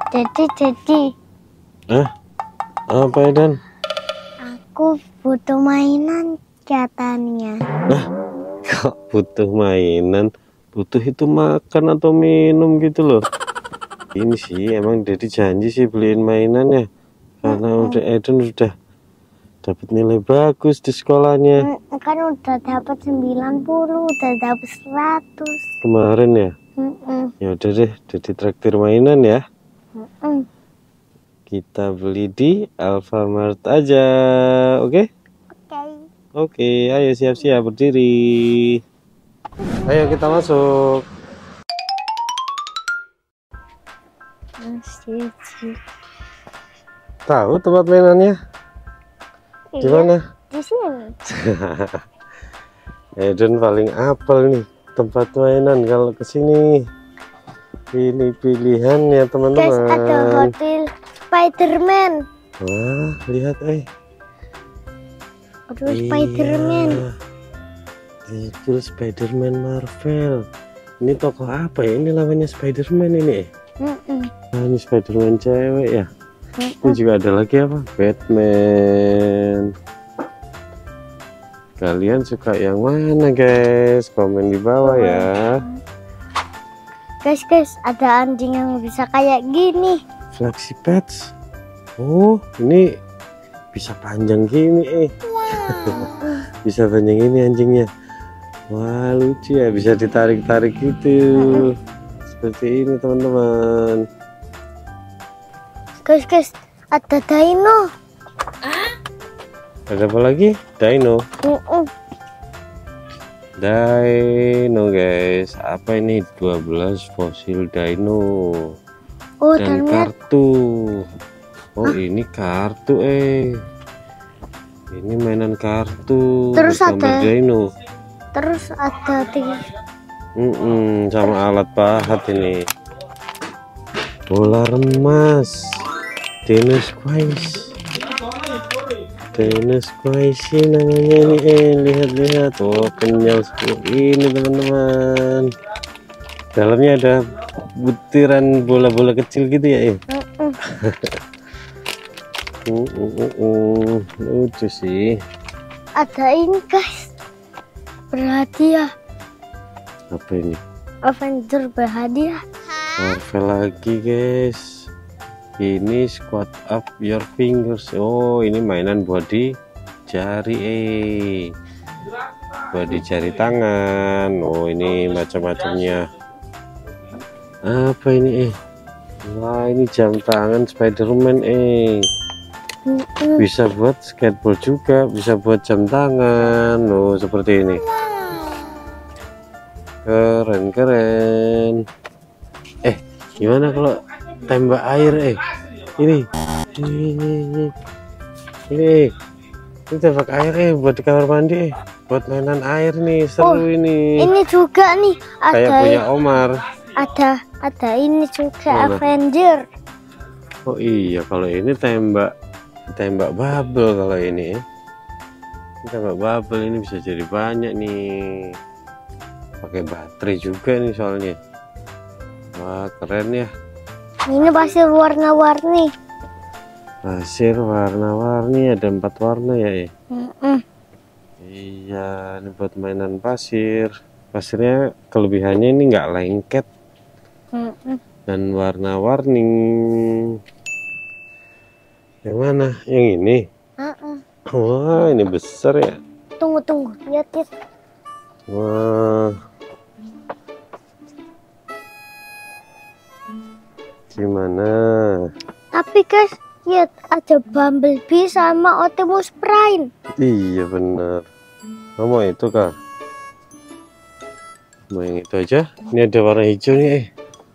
Jadi. Apa Eden? Aku butuh mainan katanya. Kok butuh mainan? Butuh itu makan atau minum gitu loh. Ini sih emang Dedi janji sih beliin mainan ya. Karena udah Eden udah dapat nilai bagus di sekolahnya. Kan udah dapat 90, udah dapat 100. Kemarin ya. Ya udah deh, Dedi traktir mainan ya. Kita beli di Alfamart aja, oke? Oke, ayo siap-siap berdiri. Ayo kita masuk. Tahu tempat mainannya? Di mana? Di sini. Eden paling apel nih tempat mainan kalau kesini. Ini pilihannya teman-teman. Guys, ada hotel Spiderman. Wah, lihat Aduh, Spiderman. Itu Spiderman Marvel. Ini tokoh apa ya? Ini lawannya Spiderman ini. Nah, ini Spiderman cewek ya. Ini juga ada lagi apa? Batman. Kalian suka yang mana guys? Komen di bawah ya. Guys, ada anjing yang bisa kayak gini. Flexi Pets. Oh, ini bisa panjang gini Bisa panjang ini anjingnya. Wah, lucu ya, bisa ditarik-tarik gitu. Seperti ini teman-teman. Guys, ada dino. Ada apa lagi? Dino. Dino guys, apa ini? 12 fosil dino. Dan kartu. Oh, ini kartu Ini mainan kartu. Terus ada dino. Terus ada sama alat pahat ini. Bola remas. Dino Squash. Dino Squash namanya ini. Lihat-lihat. Oh, kenyal seperti ini teman-teman. Dalamnya ada butiran bola-bola kecil gitu ya. Lucu sih. Ada ini guys, berhadiah. Apa ini? Avenger berhadiah. Marvel lagi guys. Ini squat up your fingers. Oh, ini mainan buat di jari buat di jari tangan. Oh, ini macam-macamnya. Apa ini Wah, ini jam tangan Spiderman Bisa buat skateboard juga, bisa buat jam tangan. Oh, seperti ini. Keren. Gimana kalau tembak air ini tembak air buat di kamar mandi buat mainan air nih, seru ini. Ini juga nih ada kayak punya Omar. Ada ini juga. Mana? Avenger. Oh iya, kalau ini tembak bubble. Kalau ini tembak bubble ini bisa jadi banyak nih, pakai baterai juga nih soalnya. Wah, keren ya. Ini pasir warna-warni. Pasir warna-warni, ada 4 warna ya. Iya, ini buat mainan pasir. Pasirnya kelebihannya ini nggak lengket dan warna-warni. Yang mana? Yang ini? Wah, ini besar ya. Tunggu, lihat. Wah, gimana? Tapi guys, lihat ada Bumblebee sama Optimus Prime. Iya benar. Mau itu kah? Mau yang itu aja? Ini ada warna hijau nih.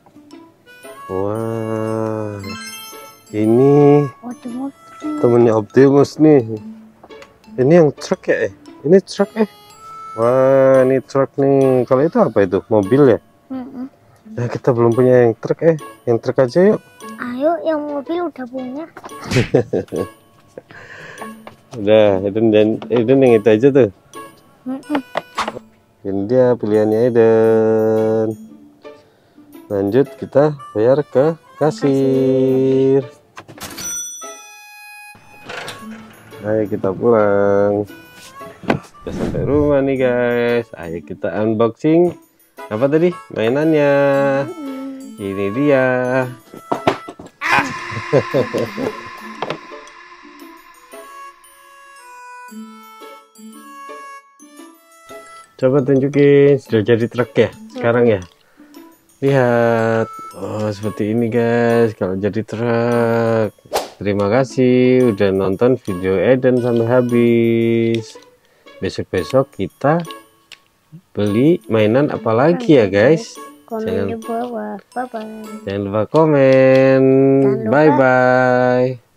Wah, ini temennya Optimus nih. Ini yang truk ya? Ini truk Wah, ini truk nih. Kalau itu apa itu? Mobil ya? Nah, kita belum punya yang truk Yang truk aja yuk. Ayo, yang mobil udah punya. Udah, Eden yang itu aja tuh. Ini dia pilihannya Eden. Lanjut kita bayar ke kasir. Ayo kita pulang. Udah sampai rumah nih guys. Ayo kita unboxing. Apa tadi mainannya? Ini dia. Coba tunjukin, sudah jadi truk ya sekarang ya. Lihat, oh seperti ini guys kalau jadi truk. Terima kasih udah nonton video Eden sampai habis. Besok-besok kita beli mainan apa lagi ya guys? Komen di bawah. Bye bye. Jangan lupa komen. Bye bye.